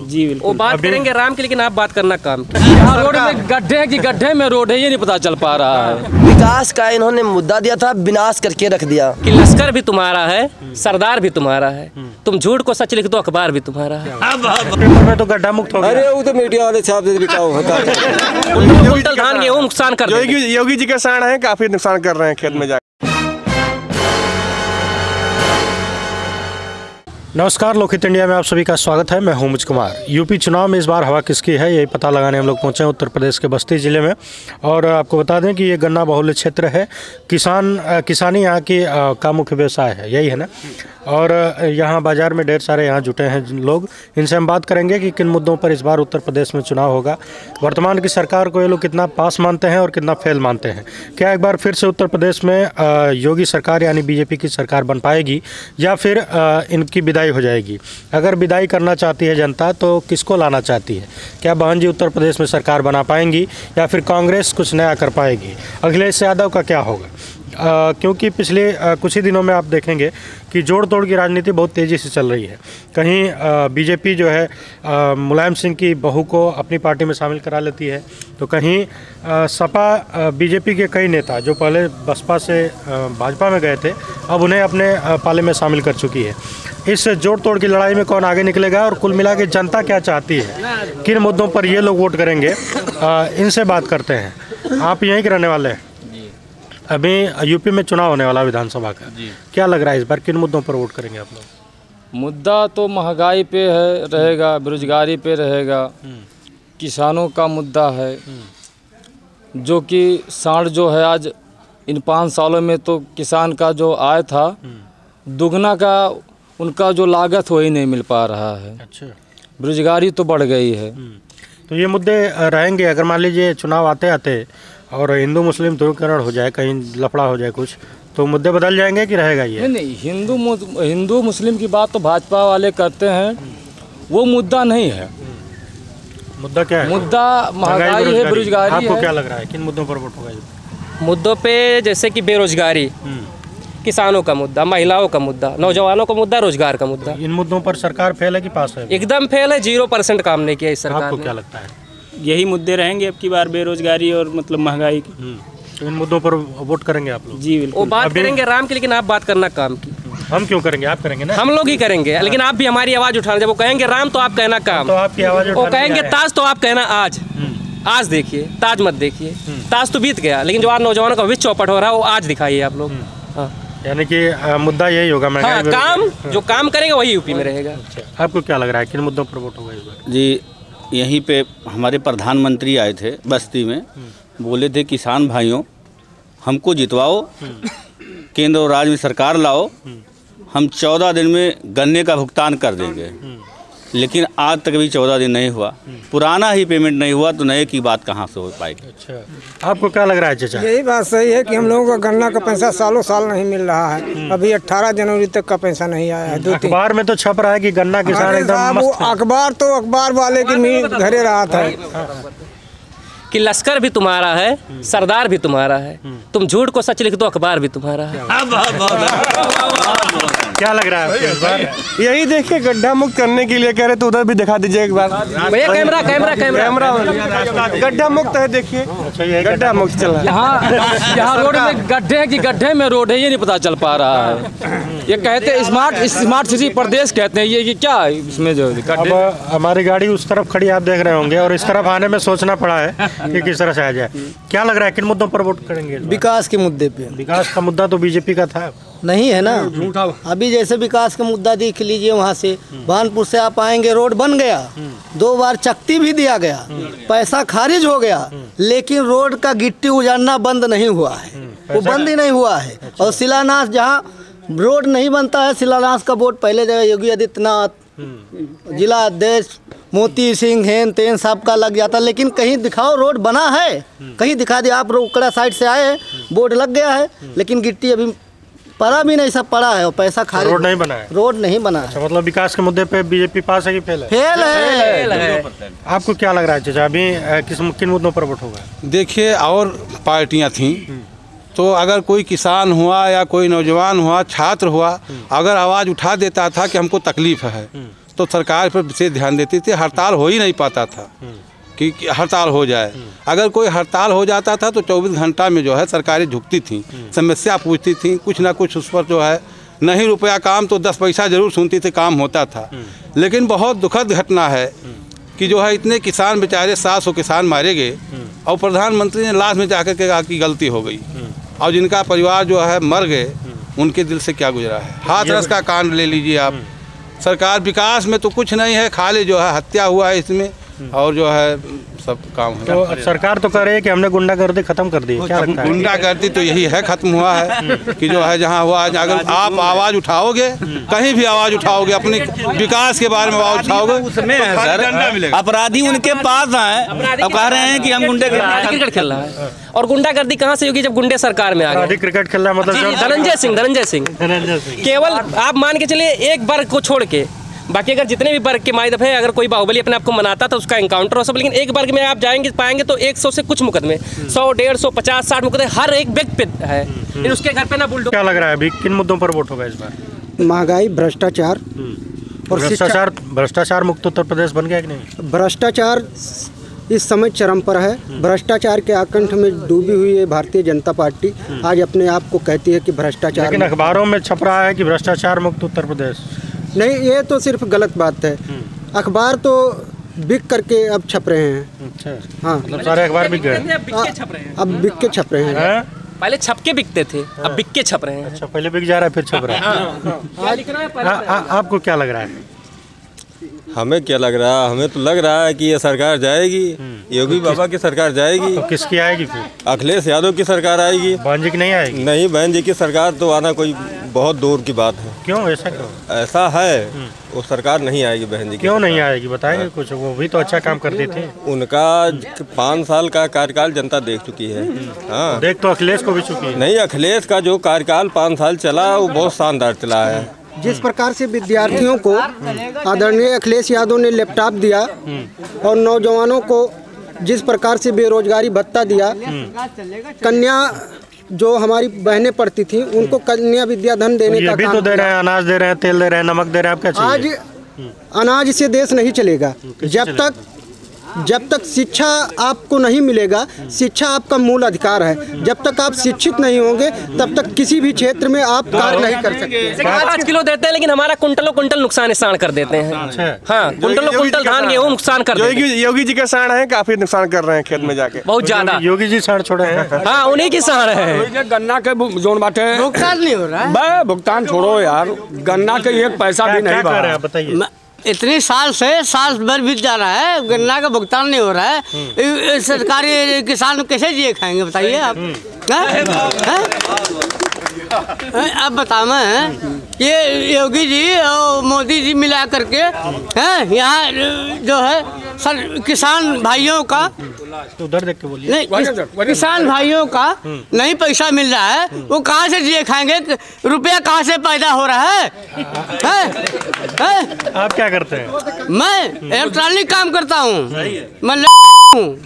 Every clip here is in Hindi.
लोग। जी बिल्कुल। वो बात करेंगे राम की, लेकिन आप बात करना काम की। यहाँ रोड में गड्ढे हैं कि गड्ढे में रोड है, ये नहीं पता चल पा रहा है। विकास का इन्होंने मुद्दा दिया था, विनाश करके रख दिया। कि लश्कर भी तुम्हारा है, सरदार भी तुम्हारा है, तुम झूठ को सच लिख दो, अखबार भी तुम्हारा है। पेपर में तो गड्ढा मुक्त हो गया। अरे वो तो मीडिया वाले साहब से बिकाऊ होता है। कुंटल धान गेहूं नुकसान कर देंगे। योगी जी किसान है, काफी नुकसान कर रहे हैं खेत में जाकर। नमस्कार, लोकहित इंडिया में आप सभी का स्वागत है। मैं हूं मुझ कुमार। यूपी चुनाव में इस बार हवा किसकी है, यही पता लगाने हम लोग पहुंचे हैं उत्तर प्रदेश के बस्ती ज़िले में। और आपको बता दें कि ये गन्ना बहुल्य क्षेत्र है। किसानी यहाँ की का मुख्य व्यवसाय है, यही है ना। और यहाँ बाज़ार में ढेर सारे यहाँ जुटे हैं लोग। इनसे हम बात करेंगे कि किन मुद्दों पर इस बार उत्तर प्रदेश में चुनाव होगा, वर्तमान की सरकार को ये लोग कितना पास मानते हैं और कितना फेल मानते हैं। क्या एक बार फिर से उत्तर प्रदेश में योगी सरकार यानी बीजेपी की सरकार बन पाएगी या फिर इनकी विदाई हो जाएगी। अगर विदाई करना चाहती है जनता तो किसको लाना चाहती है? क्या बहन जी उत्तर प्रदेश में सरकार बना पाएंगी या फिर कांग्रेस कुछ नया कर पाएगी? अखिलेश यादव का क्या होगा? क्योंकि पिछले कुछ ही दिनों में आप देखेंगे कि जोड़ तोड़ की राजनीति बहुत तेज़ी से चल रही है। कहीं बीजेपी जो है मुलायम सिंह की बहू को अपनी पार्टी में शामिल करा लेती है, तो कहीं सपा बीजेपी के कई नेता जो पहले बसपा से भाजपा में गए थे, अब उन्हें अपने पाले में शामिल कर चुकी है। इस जोड़ तोड़ की लड़ाई में कौन आगे निकलेगा और कुल मिला के जनता क्या चाहती है, किन मुद्दों पर ये लोग वोट करेंगे, इनसे बात करते हैं। आप यहीं के रहने वाले हैं। अभी यूपी में चुनाव होने वाला विधानसभा का, क्या लग रहा है इस बार किन मुद्दों पर वोट करेंगे आप लोग? मुद्दा तो महंगाई पे है रहेगा, बेरोजगारी पे रहेगा, किसानों का मुद्दा है। जो कि साढ़ जो है आज इन 5 सालों में तो किसान का जो आय था दुगना का, उनका जो लागत वही नहीं मिल पा रहा है। अच्छा, बेरोजगारी तो बढ़ गई है। तो ये मुद्दे रहेंगे। अगर मान लीजिए चुनाव आते आते और हिंदू मुस्लिम ध्रुवीकरण हो जाए, कहीं लफड़ा हो जाए कुछ, तो मुद्दे बदल जाएंगे कि रहेगा ये? नहीं, हिंदू मुस्लिम की बात तो भाजपा वाले करते हैं, वो मुद्दा नहीं है। मुद्दा क्या है? मुद्दा महंगाई है, बेरोजगारी आपको है। क्या लग रहा है किन मुद्दों पर वोट होगा? मुद्दों पे जैसे कि बेरोजगारी, किसानों का मुद्दा, महिलाओं का मुद्दा, नौजवानों का मुद्दा, रोजगार का मुद्दा। इन मुद्दों पर सरकार फेल है कि पास है? एकदम फेल है, 0% काम नहीं किया इस सरकार आपको ने। क्या लगता है? यही मुद्दे रहेंगे अब की बार, बेरोजगारी और मतलब महंगाई की। तो इन मुद्दों पर वोट करेंगे आप लोग? जी बिल्कुल। वो बात करेंगे राम की, लेकिन आप बात करना काम की। हम क्यों करेंगे? आप करेंगे ना। हम लोग ही करेंगे, लेकिन आप भी हमारी आवाज उठाना। जब वो कहेंगे राम तो आप कहना काम, तो आपकी आवाज वो कहेंगे ताज तो आप कहना आज। आज देखिए, ताज मत देखिए, ताज तो बीत गया, लेकिन जो आज नौजवानों का विश्व चौपट हो रहा है वो आज दिखाइए आप लोग। हाँ, यानी कि मुद्दा यही होगा। हाँ, काम जो काम करेंगे वही यूपी में रहेगा। आपको क्या लग रहा है किन मुद्दों पर वोट होगा इस बार? जी, यहीं पे हमारे प्रधानमंत्री आए थे बस्ती में, बोले थे किसान भाइयों हमको जितवाओ, केंद्र और राज्य में सरकार लाओ, हम 14 दिन में गन्ने का भुगतान कर देंगे। लेकिन आज तक भी 14 दिन नहीं हुआ, पुराना ही पेमेंट नहीं हुआ, तो नए की बात कहाँ से हो पाएगी? अच्छा, आपको क्या लग रहा है चाचा? यही बात सही है कि हम लोगों का गन्ना का पैसा सालों साल नहीं मिल रहा है। अभी 18 जनवरी तक का पैसा नहीं आया है। अखबार में तो छप रहा है कि गन्ना किसान एकदम मस्त है। अखबार तो अखबार वाले की घरे रहा था कि लश्कर भी तुम्हारा है, सरदार भी तुम्हारा है, तुम झूठ को सच लिख दो, अखबार भी तुम्हारा है। क्या लग रहा है इस बार? यही देखिए, गड्ढा मुक्त करने के लिए कह रहे तो उधर भी दिखा दीजिए एक बार। भैया कैमरा कैमरा कैमरा गड्ढा मुक्त है, देखिए गड्ढा मुक्त चल रहा है। यहाँ रोड में गड्ढे हैं कि गड्ढे में रोड है, ये नहीं पता चल पा रहा है। ये कहते हैं स्मार्ट सिटी प्रदेश कहते हैं, ये क्या है इसमें जो अब हमारी गाड़ी उस तरफ खड़ी आप देख रहे होंगे और इस तरफ आने में सोचना पड़ा है कि किस तरह से आ जाए। क्या लग रहा है किन मुद्दों पर वोट करेंगे? विकास के मुद्दे पे। विकास का मुद्दा तो बीजेपी का था, नहीं है ना। अभी जैसे विकास का मुद्दा देख लीजिए, वहाँ से भानपुर से आप आएंगे, रोड बन गया, 2 बार चक्ती भी दिया गया, पैसा खारिज हो गया, लेकिन रोड का गिट्टी उजाड़ना बंद नहीं हुआ है, वो बंद ही नहीं हुआ है। और शिलान्यास, जहाँ रोड नहीं बनता है, शिलान्यास का बोर्ड पहले जगह योगी आदित्यनाथ, जिला अध्यक्ष मोती सिंह, हेन तेन सबका लग जाता, लेकिन कहीं दिखाओ रोड बना है, कहीं दिखा दिया। आप रोकड़ा साइड से आए, बोर्ड लग गया है, लेकिन गिट्टी अभी पड़ा भी नहीं, सब पड़ा है और पैसा खाली। रोड नहीं बना है। रोड नहीं बना है। अच्छा, मतलब विकास के मुद्दे पे बीजेपी पास है कि फेल है? फेल है। आपको क्या लग रहा है चाचा, अभी किन मुद्दों पर वोट होगा? देखिए, और पार्टियां थीं तो अगर कोई किसान हुआ या कोई नौजवान हुआ, छात्र हुआ, अगर आवाज़ उठा देता था कि हमको तकलीफ है, तो सरकार पर विशेष ध्यान देती थी। हड़ताल हो ही नहीं पाता था कि हड़ताल हो जाए। अगर कोई हड़ताल हो जाता था तो 24 घंटा में जो है सरकारें झुकती थी, समस्या पूछती थी, कुछ ना कुछ उस पर जो है नहीं रुपया काम तो 10 पैसा जरूर सुनती थी, काम होता था। लेकिन बहुत दुखद घटना है कि जो है इतने किसान बेचारे 700 किसान मारे गए और प्रधानमंत्री ने लास्ट में जाकर के कहा कि गलती हो गई, और जिनका परिवार जो है मर गए उनके दिल से क्या गुजरा है। हाथरस का कांड ले लीजिए आप, सरकार विकास में तो कुछ नहीं है, खाली जो है हत्या हुआ है इसमें और जो है सब काम है। तो सरकार तो कह रही है कि हमने गुंडागर्दी खत्म कर दी, क्या लगता है? गुंडागर्दी तो यही है, खत्म हुआ है कि जो है जहाँ हुआ, अगर आप आवाज़ उठाओगे, कहीं भी आवाज़ उठाओगे, अपनी विकास के बारे में आवाज़ उठाओगे, उसमें है सर अपराधी उनके पास आए, अब कह रहे हैं कि हम क्रिकेट खेल रहा है। और गुंडागर्दी कहाँ से होगी जब गुंडे सरकार में आ गए? क्रिकेट खेल रहा है मतलब धनंजय सिंह केवल आप मान के चलिए एक वर्ग को छोड़ के, बाकी अगर जितने भी वर्ग के मायदफ है, अगर कोई बाहुबली अपने आप को मनाता तो उसका एनकाउंटर हो सब, लेकिन एक वर्ग में आप जाएंगे पाएंगे तो 100 से कुछ मुकदमे, 100, 150, 50, 60 मुकदमे हर एक व्यक्ति पे है। फिर उसके घर पे ना बुलडोजर। क्या लग रहा है अभी किन मुद्दों पर वोट होगा इस बार? महंगाई, भ्रष्टाचार और भ्रष्टाचार मुक्त उत्तर प्रदेश बन गया कि नहीं? भ्रष्टाचार इस समय चरम पर है। भ्रष्टाचार के आकंठ में डूबी हुई है भारतीय जनता पार्टी। आज अपने आप को कहती है कि भ्रष्टाचार, लेकिन अखबारों में छप रहा है कि भ्रष्टाचार मुक्त उत्तर प्रदेश। नहीं, ये तो सिर्फ गलत बात है। अखबार तो बिक करके अब छप रहे हैं। अच्छा, हाँ, मतलब सारे अखबार बिक गए, अब बिक के छप रहे हैं। पहले छप के बिकते थे, अब बिक के छप रहे हैं। अच्छा, पहले बिक जा रहा है फिर छप रहा है। आपको क्या लग रहा है? हमें क्या लग रहा है? हमें तो लग रहा है कि ये सरकार जाएगी, योगी बाबा की सरकार जाएगी। तो किसकी आएगी फिर? अखिलेश यादव की सरकार आएगी। बहन जी की नहीं आएगी? नहीं, बहन जी की सरकार तो आना कोई बहुत दूर की बात है। क्यों, ऐसा क्यों? ऐसा है, वो सरकार नहीं आएगी बहन जी की। क्यों नहीं आएगी बताएंगे कुछ? वो भी तो अच्छा काम करती थी। उनका 5 साल का कार्यकाल जनता देख चुकी है। हाँ, देख तो अखिलेश को भी चुकी है। नहीं, अखिलेश का जो कार्यकाल 5 साल चला वो बहुत शानदार चला है। जिस प्रकार से विद्यार्थियों को आदरणीय अखिलेश यादव ने लैपटॉप दिया और नौजवानों को जिस प्रकार से बेरोजगारी भत्ता दिया, कन्या जो हमारी बहनें पढ़ती थी उनको कन्या विद्याधन देने का भी तो दे रहे हैं, अनाज दे रहे हैं, तेल दे रहे हैं, नमक दे रहे हैं। आप क्या चाहिए? आज अनाज से देश नहीं चलेगा। जब तक शिक्षा आपको नहीं मिलेगा, शिक्षा आपका मूल अधिकार है। जब तक आप शिक्षित नहीं होंगे तब तक किसी भी क्षेत्र में आप कार्य नहीं कर सकते। 5 किलो देते हैं लेकिन हमारा कुंटल नुकसान कर देते हैं। हाँ, कुंटल धान गेहूँ नुकसान कर देते हैं। योगी जी के साढ़ हैं, काफी नुकसान कर रहे हैं खेत में जाके, बहुत ज्यादा। योगी जी साढ़ छोड़े हैं। हाँ, उन्हीं की साढ़ है। गन्ना के जोन बाटे भुगतान नहीं हो रहा है। भुगतान छोड़ो यार, गन्ना के एक पैसा भी नहीं कर रहे हैं, बताइए। इतनी साल भर बीत जा रहा है, गन्ना का भुगतान नहीं हो रहा है। सरकारी किसान कैसे जिए खाएंगे बताइए आप? अब बताओ मैं, ये योगी जी और मोदी जी मिला करके हैं यहाँ जो है सर किसान भाइयों का, उधर देख के बोलिए। नहीं, किसान भाइयों का नहीं पैसा मिल रहा है, वो कहाँ से जिए खाएंगे? रुपया कहाँ से पैदा हो रहा है? आप क्या करते हैं? मैं इलेक्ट्रॉनिक काम करता हूँ, मैं हूँ।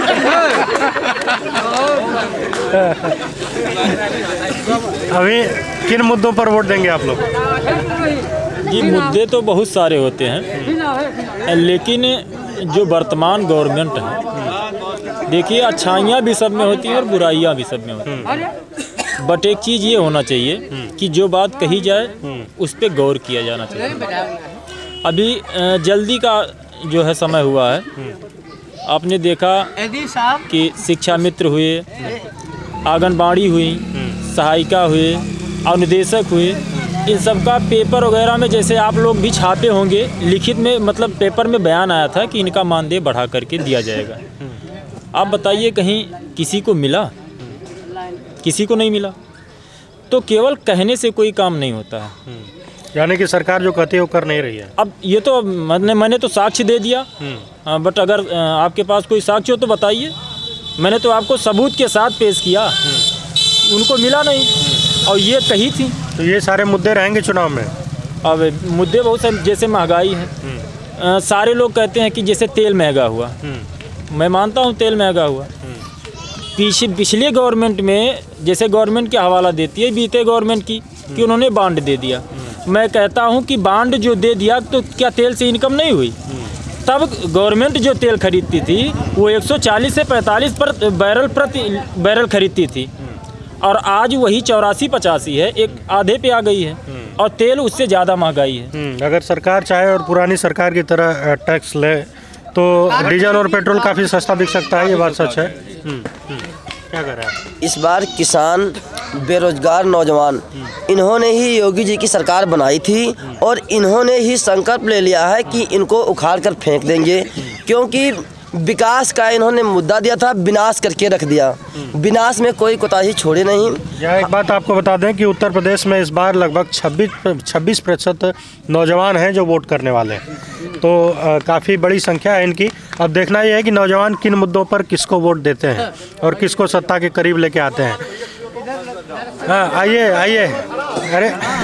अभी किन मुद्दों पर वोट देंगे आप लोग? ये मुद्दे तो बहुत सारे होते हैं, लेकिन जो वर्तमान गवर्नमेंट है, देखिए अच्छाइयाँ भी सब में होती हैं और बुराइयाँ भी सब में होती हैं। बट एक चीज़ ये होना चाहिए कि जो बात कही जाए उस पर गौर किया जाना चाहिए। अभी जल्दी का जो है समय हुआ है, आपने देखा कि शिक्षा मित्र हुए, आंगनबाड़ी हुई, सहायिका हुए, अनुदेशक हुए, इन सब का पेपर वगैरह में जैसे आप लोग भी छापे होंगे, लिखित में मतलब पेपर में बयान आया था कि इनका मानदेय बढ़ा करके दिया जाएगा। आप बताइए कहीं किसी को मिला? किसी को नहीं मिला। तो केवल कहने से कोई काम नहीं होता है। यानी कि सरकार जो कहती है वो कर नहीं रही है। अब ये तो मैंने तो साक्ष्य दे दिया, बट अगर आपके पास कोई साक्ष्य हो तो बताइए। मैंने तो आपको सबूत के साथ पेश किया, उनको मिला नहीं और ये कही थी। तो ये सारे मुद्दे रहेंगे चुनाव में। अब मुद्दे बहुत सारे, जैसे महंगाई है, सारे लोग कहते हैं कि जैसे तेल महंगा हुआ, मैं मानता हूँ तेल महंगा हुआ। पिछले गवर्नमेंट में जैसे गवर्नमेंट के हवाला देती है बीते गवर्नमेंट की कि उन्होंने बांड दे दिया, मैं कहता हूँ कि बांड जो दे दिया तो क्या तेल से इनकम नहीं हुई? तब गवर्नमेंट जो तेल खरीदती थी वो 140 से 45 प्रति बैरल खरीदती थी और आज वही 84-85 है, एक आधे पे आ गई है और तेल उससे ज़्यादा महंगाई है। अगर सरकार चाहे और पुरानी सरकार की तरह टैक्स ले तो डीजल और पेट्रोल काफ़ी सस्ता बिक सकता है, ये बात सच है। क्या कर रहे हैं? इस बार किसान, बेरोजगार नौजवान, इन्होंने ही योगी जी की सरकार बनाई थी और इन्होंने ही संकल्प ले लिया है कि इनको उखाड़ कर फेंक देंगे, क्योंकि विकास का इन्होंने मुद्दा दिया था, विनाश करके रख दिया। विनाश में कोई कोताही छोड़े नहीं। यह एक बात आपको बता दें कि उत्तर प्रदेश में इस बार लगभग 26% नौजवान हैं जो वोट करने वाले हैं, तो काफ़ी बड़ी संख्या है इनकी। अब देखना यह है कि नौजवान किन मुद्दों पर किसको वोट देते हैं और किसको सत्ता के करीब लेके आते हैं। हाँ, आइए आइए। अरे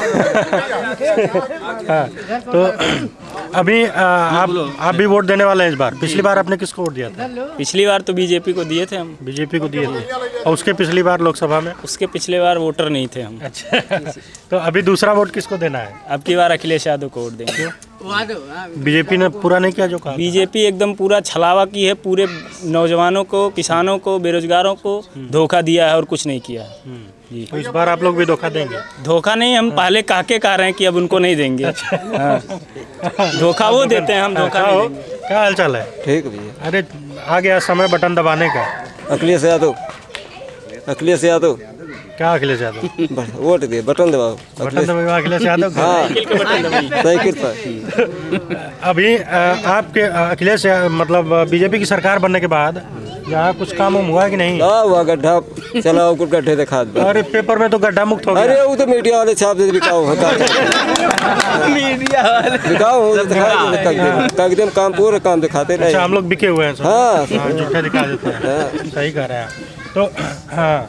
हाँ, तो अभी आप भी वोट देने वाले हैं इस बार? पिछली बार आपने किसको वोट दिया था? पिछली बार तो बीजेपी को दिए थे हम। बीजेपी को दिए थे। और उसके पिछली बार लोकसभा में? उसके पिछले बार वोटर नहीं थे हम। अच्छा तो अभी दूसरा वोट किसको देना है? अब की बार अखिलेश यादव को वोट देंगे। बीजेपी ने पूरा नहीं किया जो कहा? बीजेपी एकदम पूरा छलावा की है, पूरे नौजवानों को, किसानों को, बेरोजगारों को धोखा दिया है और कुछ नहीं किया है। जी। तो इस बार आप लोग भी धोखा देंगे? धोखा नहीं, हम पहले कह रहे हैं कि अब उनको नहीं देंगे। हाँ। धोखा वो देते हैं, हम धोखा नहीं देंगे। क्या हाल चाल है? ठीक भैया। अरे आ गया समय बटन दबाने का। अखिलेश यादव, अखिलेश यादव। क्या अखिलेश यादव? वोट दे, बटन दबाओ। बटन दबाओ अखिलेश यादव। हाँ, साइकिल पर। अभी आपके अखिलेश मतलब बीजेपी की सरकार बनने के बाद यहाँ कुछ काम हुआ कि नहीं? हुआ, गड्ढा चलाओ, कुछ गड्ढे दिखा। अरे पेपर में तो गड्ढा मुक्त हो गया। अरे वो तो मीडिया वाले छाप दे, बिकाओ मीडिया वाले बिकाओ, कागज काम पूरे काम दिखाते नहीं। हम लोग बिके हुए हैं। हाँ, झूठे दिखा देते हैं। सही कह रहे हैं। तो हाँ,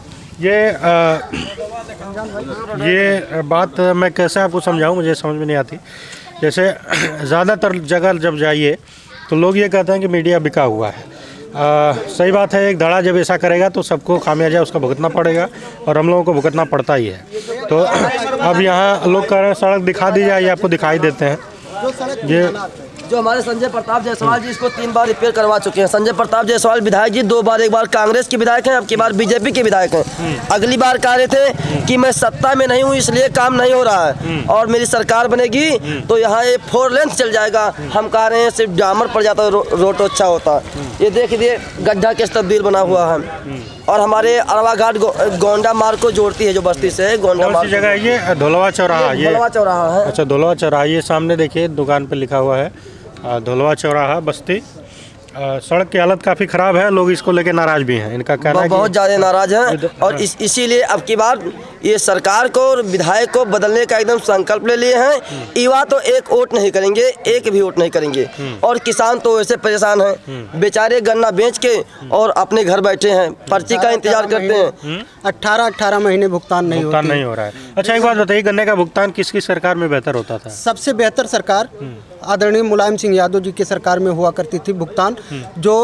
ये बात मैं कैसे आपको समझाऊं, मुझे समझ में नहीं आती। जैसे ज़्यादातर जगह जब जाइए तो लोग ये कहते हैं कि मीडिया बिका हुआ है। सही बात है, एक धड़ा जब ऐसा करेगा तो सबको खामियाजा उसका भुगतना पड़ेगा और हम लोगों को भुगतना पड़ता ही है। तो अब यहाँ लोग कह रहे हैं सड़क दिखा दी जाए, ये आपको दिखाई देते हैं। ये जो हमारे संजय प्रताप जायसवाल जी इसको 3 बार रिपेयर करवा चुके हैं। संजय प्रताप जायसवाल विधायक जी 2 बार, एक बार कांग्रेस के विधायक हैं, अब की बार बीजेपी के विधायक हैं। अगली बार कह रहे थे कि मैं सत्ता में नहीं हूँ इसलिए काम नहीं हो रहा है और मेरी सरकार बनेगी तो यहाँ ये 4 लेन चल जाएगा। हम कह रहे हैं सिर्फ डामर पड़ जाता, रोड अच्छा होता। ये देखिए गड्ढा किस तब्दील बना हुआ है और हमारे अरवा घाट गोंडा मार्ग को जोड़ती है, जो बस्ती से गोंडा मार्ग। जगह ये धोलवा चौराहा, ये धोलवा चौराहा है। अच्छा, धोलवा चौराहा। ये सामने देखिए दुकान पे लिखा हुआ है धोलवा चौराहा बस्ती। सड़क की हालत काफ़ी ख़राब है, लोग इसको लेके नाराज भी हैं। इनका कहना है बहुत ज़्यादा नाराज हैं और इसीलिए अब की बार ये सरकार को और विधायक को बदलने का एकदम संकल्प ले लिए हैं। युवा तो एक वोट नहीं करेंगे, एक भी वोट नहीं करेंगे और किसान तो वैसे परेशान हैं, बेचारे गन्ना बेच के और अपने घर बैठे हैं, पर्ची का इंतजार करते हैं। 18 महीने भुगतान नहीं हो रहा है। अच्छा, एक बात बताइए, गन्ने का भुगतान किसकी सरकार में बेहतर होता था? सबसे बेहतर सरकार आदरणीय मुलायम सिंह यादव जी की सरकार में हुआ करती थी भुगतान, जो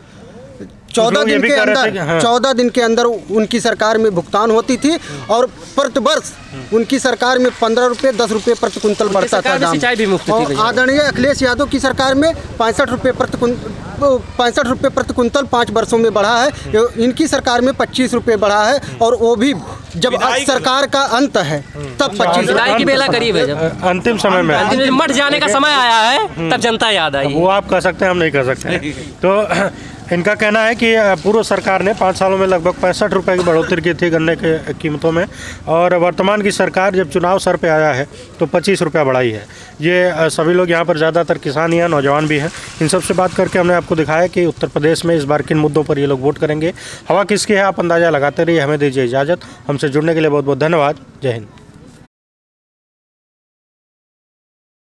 14 दिन के अंदर उनकी सरकार में भुगतान होती थी और प्रतिवर्ष उनकी सरकार में 15 रुपये 10 रुपये प्रति कुंतल बढ़ता था दाम। आदरणीय अखिलेश यादव की सरकार में 65 रुपये प्रति कुंतल 5 वर्षों में बढ़ा है। इनकी सरकार में 25 रुपये बढ़ा है और वो भी जब सरकार का अंत है तब 25 की बेला करीब है, जब अंतिम समय में मट जाने का समय आया है तब जनता याद आई। वो आप कह सकते हैं, हम नहीं कह सकते। तो इनका कहना है कि पूर्व सरकार ने 5 सालों में लगभग 65 रुपये की बढ़ोतरी की थी गन्ने के कीमतों में और वर्तमान की सरकार जब चुनाव सर पे आया है तो 25 रुपया बढ़ाई है। ये सभी लोग यहाँ पर ज़्यादातर किसान ही हैं, नौजवान भी हैं। इन सब से बात करके हमने आपको दिखाया कि उत्तर प्रदेश में इस बार किन मुद्दों पर ये लोग वोट करेंगे। हवा किसकी है आप अंदाज़ा लगाते रहिए। हमें दीजिए इजाज़त। हमसे जुड़ने के लिए बहुत बहुत धन्यवाद। जय हिंद।